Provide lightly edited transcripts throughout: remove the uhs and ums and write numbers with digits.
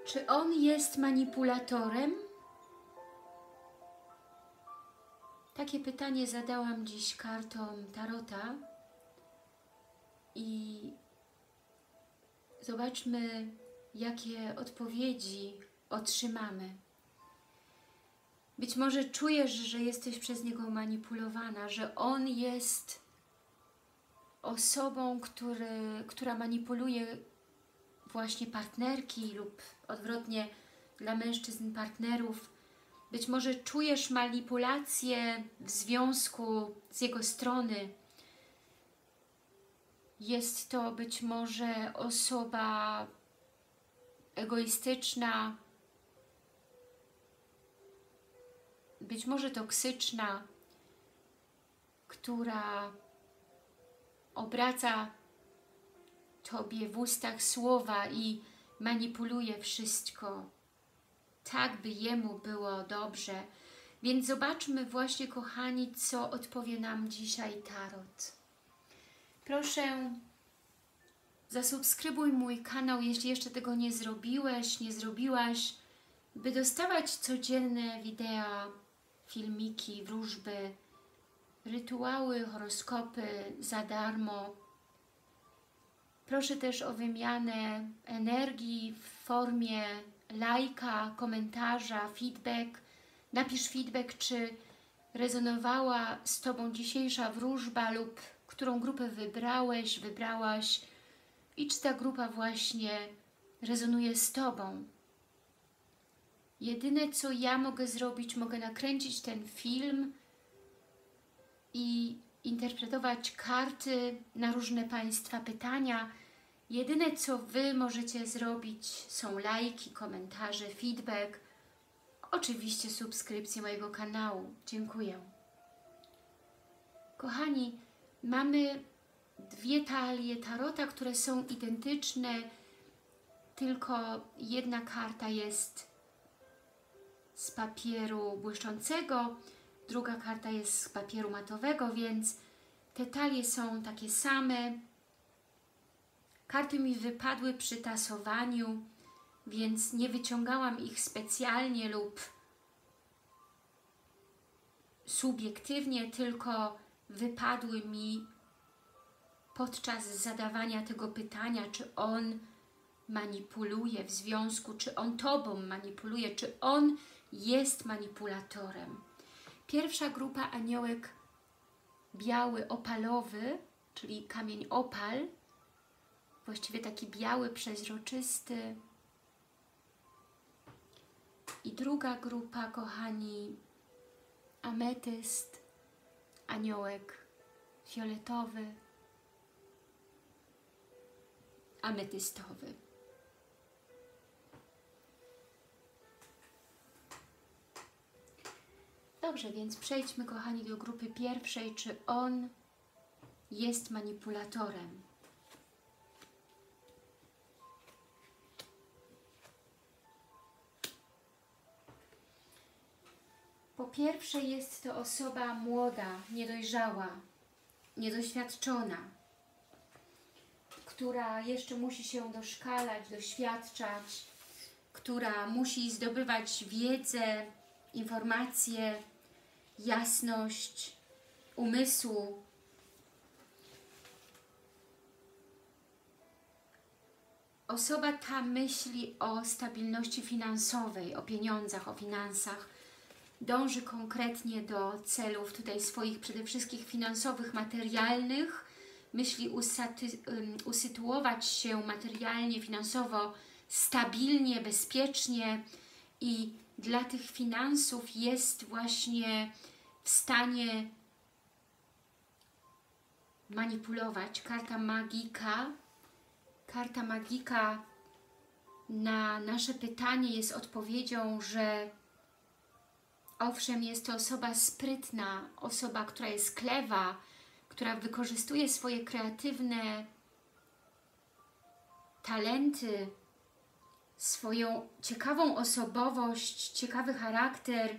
Czy on jest manipulatorem? Takie pytanie zadałam dziś kartom Tarota i zobaczmy, jakie odpowiedzi otrzymamy. Być może czujesz, że jesteś przez niego manipulowana, że on jest osobą, która manipuluje właśnie partnerki lub odwrotnie dla mężczyzn partnerów. Być może czujesz manipulację w związku z jego strony. Jest to być może osoba egoistyczna, być może toksyczna, która obraca Tobie w ustach słowa i manipuluje wszystko, tak by jemu było dobrze. Więc zobaczmy właśnie, kochani, co odpowie nam dzisiaj Tarot. Proszę, zasubskrybuj mój kanał, jeśli jeszcze tego nie zrobiłeś, nie zrobiłaś, by dostawać codzienne wideo, filmiki, wróżby, rytuały, horoskopy za darmo. Proszę też o wymianę energii w formie lajka, komentarza, feedback. Napisz feedback, czy rezonowała z Tobą dzisiejsza wróżba lub którą grupę wybrałeś, wybrałaś i czy ta grupa właśnie rezonuje z Tobą. Jedyne, co ja mogę zrobić, mogę nakręcić ten film i interpretować karty na różne Państwa pytania. Jedyne, co Wy możecie zrobić, są lajki, komentarze, feedback, oczywiście subskrypcję mojego kanału. Dziękuję. Kochani, mamy dwie talie Tarota, które są identyczne, tylko jedna karta jest z papieru błyszczącego, druga karta jest z papieru matowego, więc te talie są takie same. Karty mi wypadły przy tasowaniu, więc nie wyciągałam ich specjalnie lub subiektywnie, tylko wypadły mi podczas zadawania tego pytania, czy on manipuluje w związku, czy on Tobą manipuluje, czy on jest manipulatorem. Pierwsza grupa aniołek biały opalowy, czyli kamień opal, właściwie taki biały, przeźroczysty. I druga grupa, kochani, ametyst, aniołek fioletowy, ametystowy. Dobrze, więc przejdźmy, kochani, do grupy pierwszej. Czy on jest manipulatorem? Po pierwsze, jest to osoba młoda, niedojrzała, niedoświadczona, która jeszcze musi się doszkalać, doświadczać, która musi zdobywać wiedzę, informacje, jasność umysłu. Osoba ta myśli o stabilności finansowej, o pieniądzach, o finansach. Dąży konkretnie do celów tutaj swoich przede wszystkim finansowych, materialnych. Myśli usytuować się materialnie, finansowo stabilnie, bezpiecznie i dla tych finansów jest właśnie w stanie manipulować. Karta magika. Karta magika na nasze pytanie jest odpowiedzią, że owszem, jest to osoba sprytna, osoba, która jest klewa, która wykorzystuje swoje kreatywne talenty, swoją ciekawą osobowość, ciekawy charakter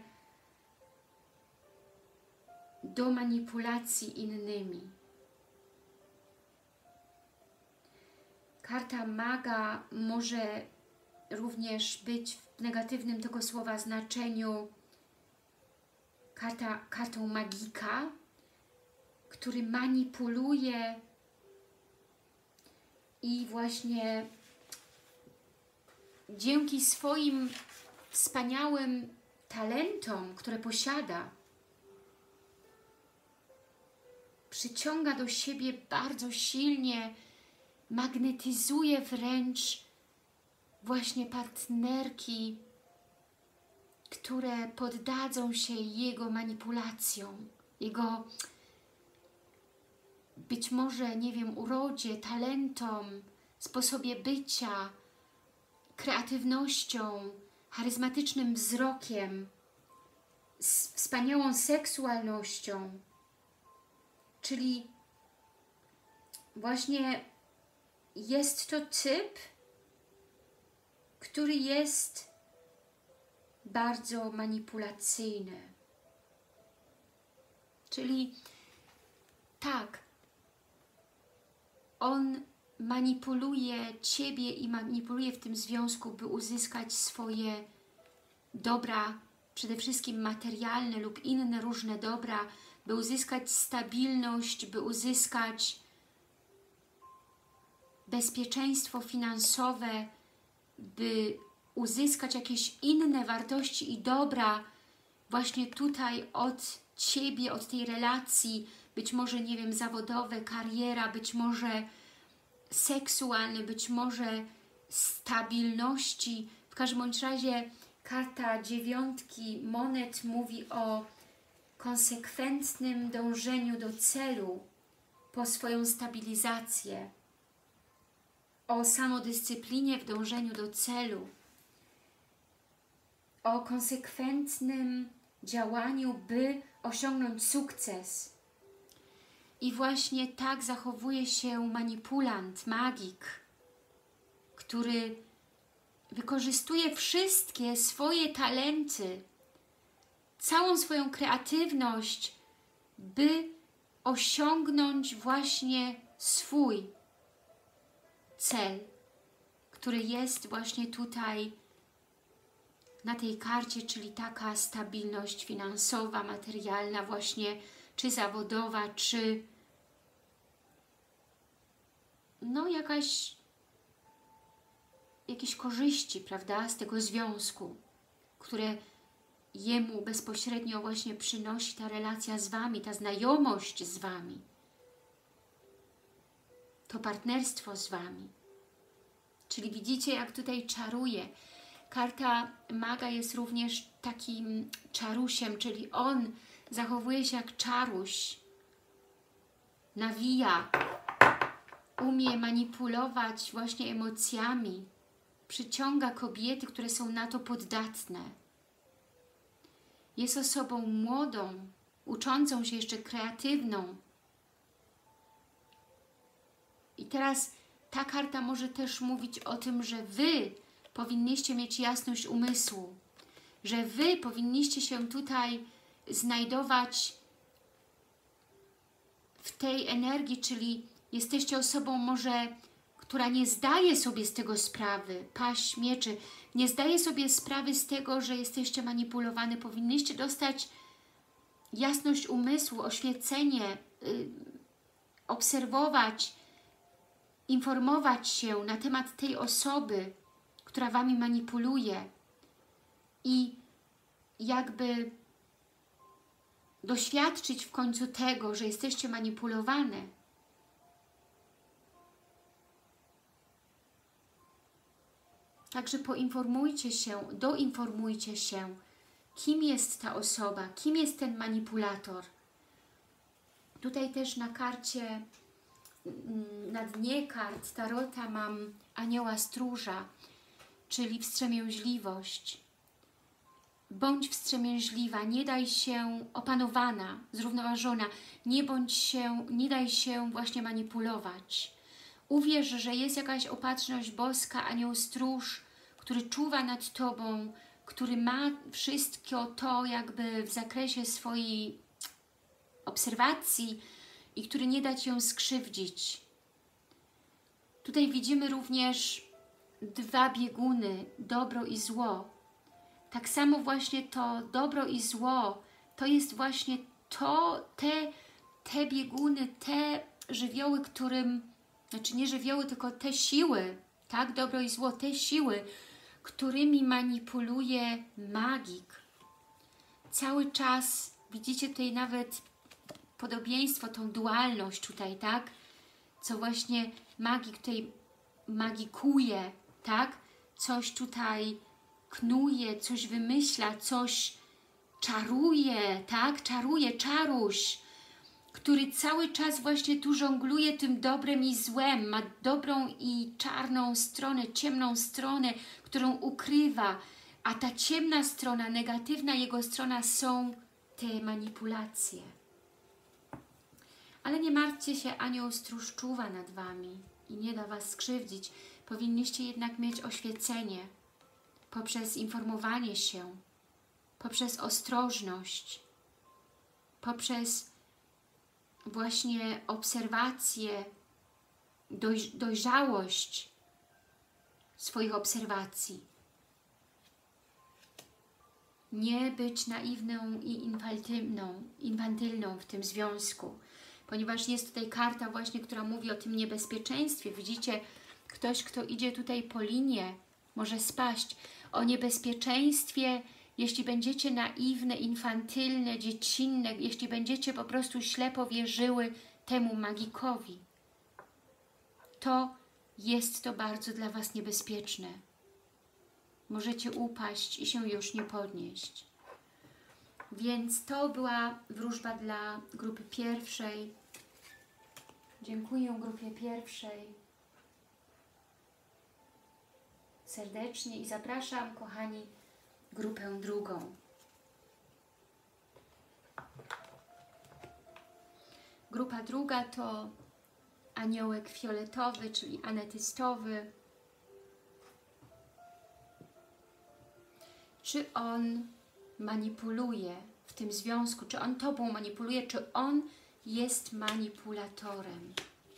do manipulacji innymi. Karta maga może również być w negatywnym tego słowa znaczeniu kartą magika, który manipuluje i właśnie dzięki swoim wspaniałym talentom, które posiada, przyciąga do siebie bardzo silnie, magnetyzuje wręcz właśnie partnerki, które poddadzą się jego manipulacjom, jego być może, nie wiem, urodzie, talentom, sposobie bycia, kreatywnością, charyzmatycznym wzrokiem, z wspaniałą seksualnością. Czyli właśnie jest to typ, który jest bardzo manipulacyjny. Czyli tak, on manipuluje Ciebie i manipuluje w tym związku, by uzyskać swoje dobra, przede wszystkim materialne lub inne różne dobra, by uzyskać stabilność, by uzyskać bezpieczeństwo finansowe, by uzyskać jakieś inne wartości i dobra właśnie tutaj od Ciebie, od tej relacji, być może, nie wiem, zawodowe, kariera, być może seksualne, być może stabilności. W każdym bądź razie karta 9 monet mówi o konsekwentnym dążeniu do celu po swoją stabilizację, o samodyscyplinie w dążeniu do celu, o konsekwentnym działaniu, by osiągnąć sukces. I właśnie tak zachowuje się manipulant, magik, który wykorzystuje wszystkie swoje talenty, całą swoją kreatywność, by osiągnąć właśnie swój cel, który jest właśnie tutaj na tej karcie, czyli taka stabilność finansowa, materialna właśnie, czy zawodowa, czy no jakieś korzyści, prawda, z tego związku, które jemu bezpośrednio właśnie przynosi ta relacja z Wami, ta znajomość z Wami, to partnerstwo z Wami. Czyli widzicie, jak tutaj czaruje. Karta maga jest również takim czarusiem, czyli on zachowuje się jak czaruś, nawija, umie manipulować właśnie emocjami, przyciąga kobiety, które są na to poddatne. Jest osobą młodą, uczącą się jeszcze, kreatywną. I teraz ta karta może też mówić o tym, że Wy powinniście mieć jasność umysłu, że Wy powinniście się tutaj znajdować w tej energii, czyli jesteście osobą może, która nie zdaje sobie z tego sprawy, paź mieczy, nie zdaje sobie sprawy z tego, że jesteście manipulowane. Powinniście dostać jasność umysłu, oświecenie, obserwować, informować się na temat tej osoby, która Wami manipuluje i jakby doświadczyć w końcu tego, że jesteście manipulowane. Także poinformujcie się, doinformujcie się, kim jest ta osoba, kim jest ten manipulator. Tutaj też na karcie, na dnie kart tarota mam anioła stróża, czyli wstrzemięźliwość. Bądź wstrzemięźliwa, nie daj się opanowana, zrównoważona, nie daj się właśnie manipulować. Uwierz, że jest jakaś opatrzność boska, anioł stróż, który czuwa nad Tobą, który ma wszystko to jakby w zakresie swojej obserwacji i który nie da Ci ją skrzywdzić. Tutaj widzimy również dwa bieguny, dobro i zło. Tak samo właśnie to dobro i zło, to jest właśnie te bieguny, te żywioły, znaczy nie żywioły, tylko te siły, tak, dobro i zło, te siły, którymi manipuluje magik. Cały czas, widzicie tutaj nawet podobieństwo, tą dualność tutaj, tak, co właśnie magik tutaj magikuje, tak, coś tutaj knuje, coś wymyśla, coś czaruje, tak, czaruje, czaruś, który cały czas właśnie tu żongluje tym dobrem i złem, ma dobrą i czarną stronę, ciemną stronę, którą ukrywa, a ta ciemna strona, negatywna jego strona są te manipulacje. Ale nie martwcie się, anioł stróż czuwa nad Wami i nie da Was skrzywdzić. Powinniście jednak mieć oświecenie poprzez informowanie się, poprzez ostrożność, poprzez właśnie obserwację, dojrzałość swoich obserwacji. Nie być naiwną i infantylną w tym związku, ponieważ jest tutaj karta właśnie, która mówi o tym niebezpieczeństwie. Widzicie, ktoś, kto idzie tutaj po linie, może spaść. O niebezpieczeństwie, jeśli będziecie naiwne, infantylne, dziecinne, jeśli będziecie po prostu ślepo wierzyły temu magikowi. To jest to bardzo dla Was niebezpieczne. Możecie upaść i się już nie podnieść. Więc to była wróżba dla grupy pierwszej. Dziękuję grupie pierwszej serdecznie i zapraszam, kochani, grupę drugą. Grupa druga to aniołek fioletowy, czyli ametystowy. Czy on manipuluje w tym związku? Czy on Tobą manipuluje? Czy on jest manipulatorem?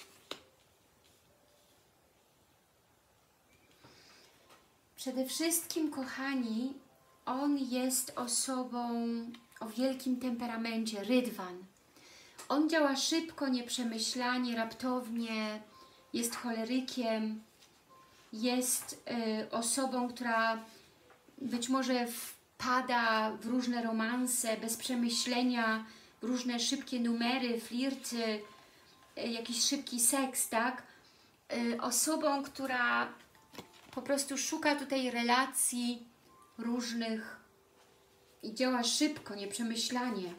Przede wszystkim, kochani, on jest osobą o wielkim temperamencie, rydwan. On działa szybko, nieprzemyślanie, raptownie, jest cholerykiem, jest osobą, która być może wpada w różne romanse bez przemyślenia, w różne szybkie numery, flirty, jakiś szybki seks, tak? Osobą, która po prostu szuka tutaj relacji różnych i działa szybko, nieprzemyślanie.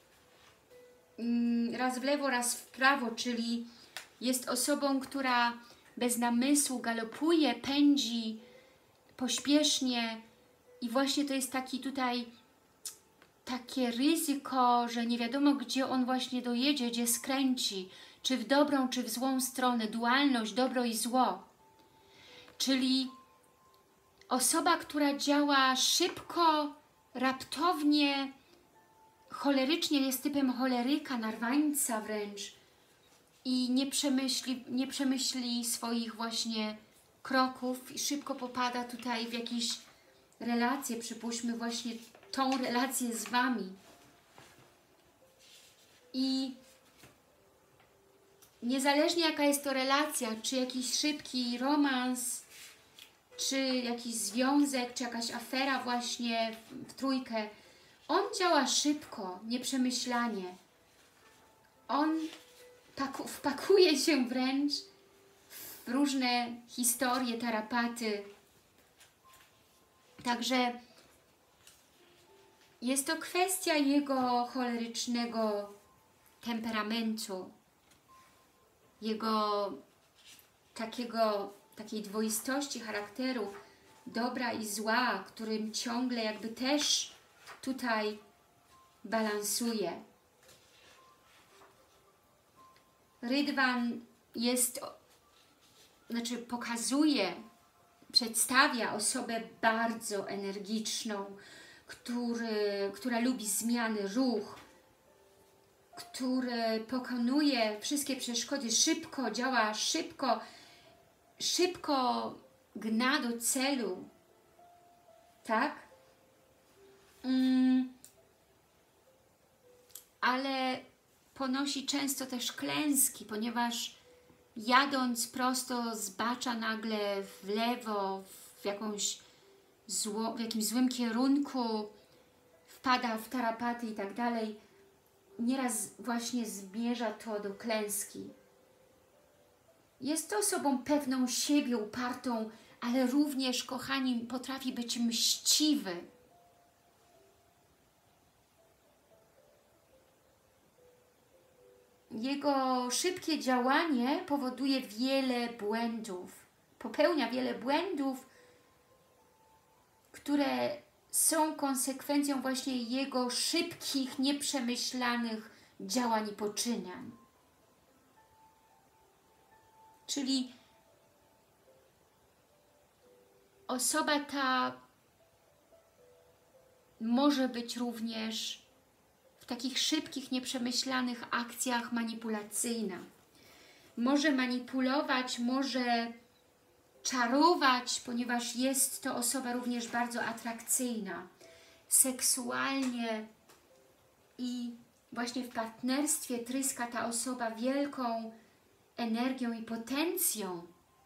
Raz w lewo, raz w prawo, czyli jest osobą, która bez namysłu galopuje, pędzi pośpiesznie i właśnie to jest taki tutaj takie ryzyko, że nie wiadomo, gdzie on właśnie dojedzie, gdzie skręci, czy w dobrą, czy w złą stronę, dualność, dobro i zło. Czyli osoba, która działa szybko, raptownie, cholerycznie, jest typem choleryka, narwańca wręcz i nie przemyśli swoich właśnie kroków i szybko popada tutaj w jakieś relacje, przypuśćmy właśnie tą relację z Wami. I niezależnie jaka jest to relacja, czy jakiś szybki romans, czy jakiś związek, czy jakaś afera właśnie w trójkę, on działa szybko, nieprzemyślanie. On wpakuje się wręcz w różne historie, tarapaty. Także jest to kwestia jego cholerycznego temperamentu, jego takiej dwoistości charakteru, dobra i zła, którym ciągle jakby też tutaj balansuje. Rydwan przedstawia osobę bardzo energiczną, która lubi zmiany, ruch, który pokonuje wszystkie przeszkody szybko, działa szybko gna do celu, tak? Ale ponosi często też klęski, ponieważ jadąc prosto zbacza nagle w lewo, w jakimś złym kierunku, wpada w tarapaty i tak dalej. Nieraz właśnie zmierza to do klęski. Jest osobą pewną siebie, upartą, ale również, kochani, potrafi być mściwy. Jego szybkie działanie powoduje wiele błędów. Popełnia wiele błędów, które są konsekwencją właśnie jego szybkich, nieprzemyślanych działań i poczynań. Czyli osoba ta może być również w takich szybkich, nieprzemyślanych akcjach manipulacyjna. Może manipulować, może czarować, ponieważ jest to osoba również bardzo atrakcyjna, seksualnie i właśnie w partnerstwie tryska ta osoba wielką energią i potencją.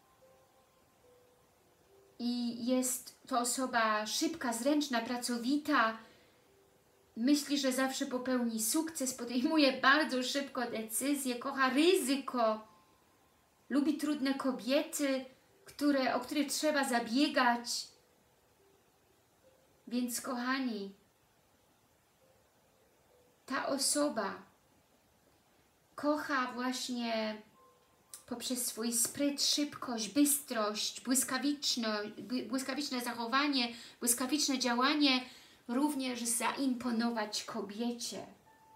I jest to osoba szybka, zręczna, pracowita, myśli, że zawsze popełni sukces, podejmuje bardzo szybko decyzje, kocha ryzyko, lubi trudne kobiety, o które trzeba zabiegać. Więc kochani, ta osoba kocha właśnie poprzez swój spryt, szybkość, bystrość, błyskawiczne zachowanie, błyskawiczne działanie również zaimponować kobiecie.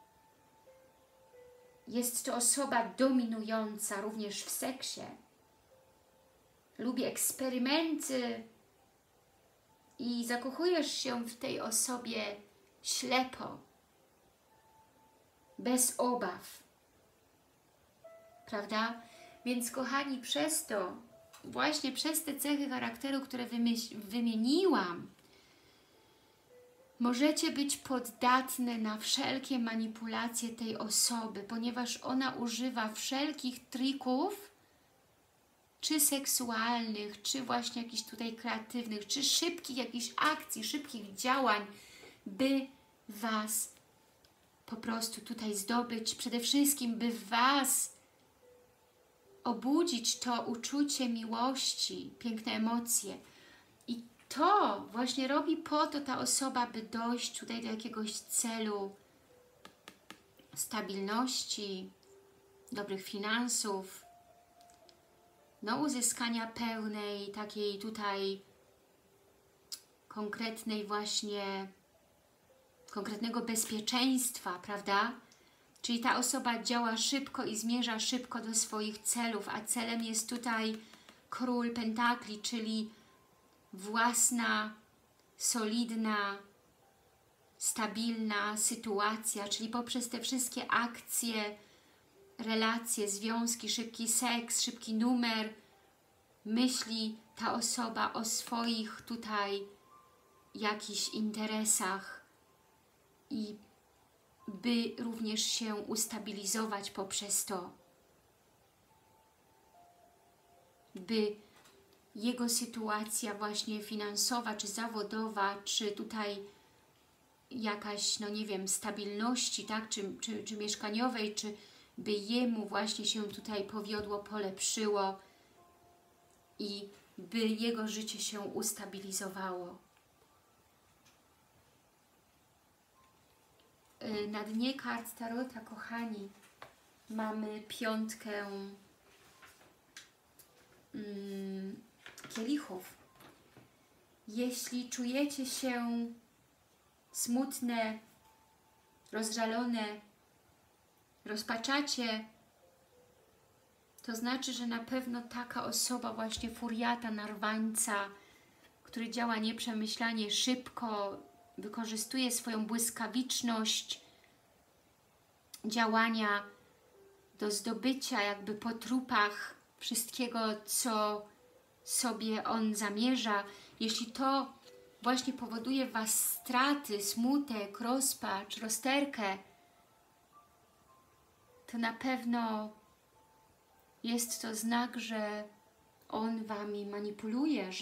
Jest to osoba dominująca również w seksie. Lubi eksperymenty i zakochujesz się w tej osobie ślepo, bez obaw. Prawda? Więc kochani, przez to, właśnie przez te cechy charakteru, które wymieniłam, możecie być poddatne na wszelkie manipulacje tej osoby, ponieważ ona używa wszelkich trików, czy seksualnych, czy właśnie jakichś tutaj kreatywnych, czy szybkich jakichś akcji, szybkich działań, by Was po prostu tutaj zdobyć, przede wszystkim by w Was obudzić to uczucie miłości, piękne emocje. I to właśnie robi po to ta osoba, by dojść tutaj do jakiegoś celu stabilności, dobrych finansów, no uzyskania pełnej takiej tutaj konkretnego bezpieczeństwa, prawda? Czyli ta osoba działa szybko i zmierza szybko do swoich celów, a celem jest tutaj Król Pentakli, czyli własna, solidna, stabilna sytuacja, czyli poprzez te wszystkie akcje, relacje, związki, szybki seks, szybki numer, myśli ta osoba o swoich tutaj jakichś interesach i by również się ustabilizować poprzez to, by jego sytuacja właśnie finansowa, czy zawodowa, czy tutaj jakaś, no nie wiem, stabilności, tak, czy mieszkaniowej, czy by jemu właśnie się tutaj powiodło, polepszyło i by jego życie się ustabilizowało. Na dnie kart Tarota, kochani, mamy piątkę kielichów. Jeśli czujecie się smutne, rozżalone, rozpaczacie, to znaczy, że na pewno taka osoba, właśnie furiata, narwańca, który działa nieprzemyślanie, szybko, wykorzystuje swoją błyskawiczność działania do zdobycia jakby po trupach wszystkiego, co sobie on zamierza, jeśli to właśnie powoduje w Was straty, smutek, rozpacz, rozterkę, to na pewno jest to znak, że on Wami manipuluje,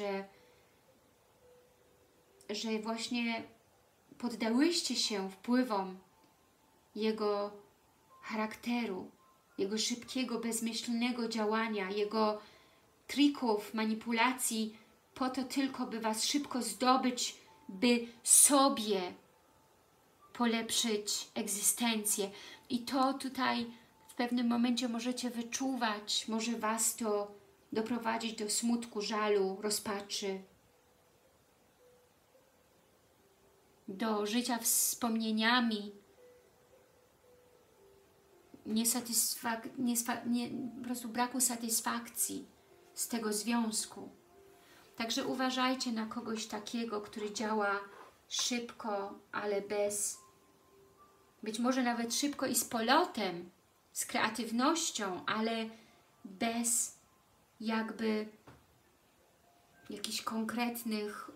że właśnie poddałyście się wpływom jego charakteru, jego szybkiego, bezmyślnego działania, jego trików, manipulacji, po to tylko, by Was szybko zdobyć, by sobie polepszyć egzystencję. I to tutaj w pewnym momencie możecie wyczuwać, może Was to doprowadzić do smutku, żalu, rozpaczy, do życia wspomnieniami, po prostu braku satysfakcji z tego związku. Także uważajcie na kogoś takiego, który działa szybko, ale być może nawet szybko i z polotem, z kreatywnością, ale bez jakby jakichś konkretnych,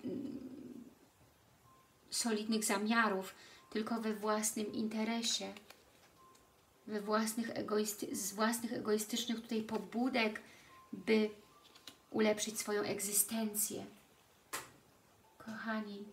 solidnych zamiarów, tylko we własnym interesie, z własnych egoistycznych tutaj pobudek, by ulepszyć swoją egzystencję. Kochani,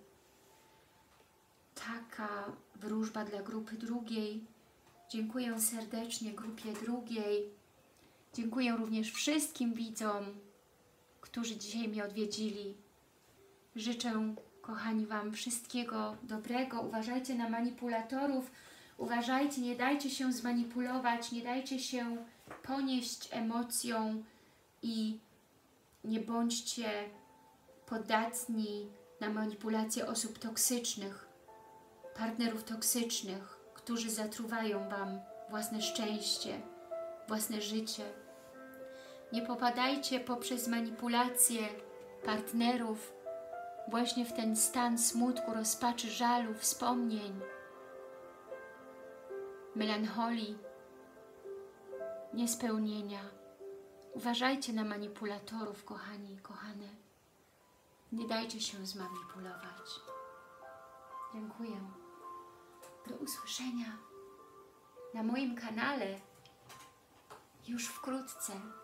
taka wróżba dla grupy drugiej. Dziękuję serdecznie grupie drugiej. Dziękuję również wszystkim widzom, którzy dzisiaj mnie odwiedzili. Życzę, kochani, Wam wszystkiego dobrego. Uważajcie na manipulatorów. Uważajcie, nie dajcie się zmanipulować, nie dajcie się ponieść emocją i nie bądźcie podatni na manipulacje osób toksycznych, partnerów toksycznych, którzy zatruwają Wam własne szczęście, własne życie. Nie popadajcie poprzez manipulacje partnerów właśnie w ten stan smutku, rozpaczy, żalu, wspomnień, melancholii, niespełnienia. Uważajcie na manipulatorów, kochani, kochane. Nie dajcie się zmanipulować. Dziękuję. Do usłyszenia na moim kanale już wkrótce.